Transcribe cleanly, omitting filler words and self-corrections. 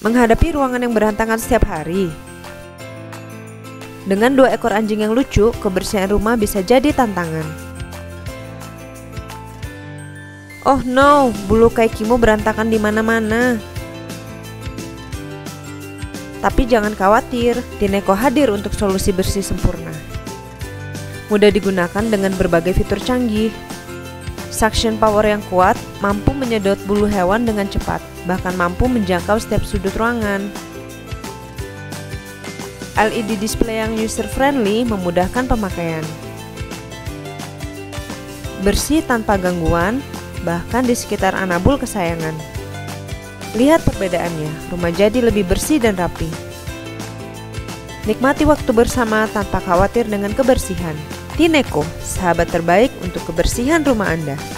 Menghadapi ruangan yang berantakan setiap hari. Dengan 2 ekor anjing yang lucu, kebersihan rumah bisa jadi tantangan. Oh no, bulu Kaikimu berantakan di mana-mana. Tapi jangan khawatir, Tineko hadir untuk solusi bersih sempurna. Mudah digunakan dengan berbagai fitur canggih. Suction power yang kuat mampu menyedot bulu hewan dengan cepat, bahkan mampu menjangkau setiap sudut ruangan. LED display yang user-friendly memudahkan pemakaian. Bersih tanpa gangguan, bahkan di sekitar anabul kesayangan. Lihat perbedaannya, rumah jadi lebih bersih dan rapi. Nikmati waktu bersama tanpa khawatir dengan kebersihan. Tineko, sahabat terbaik untuk kebersihan rumah Anda.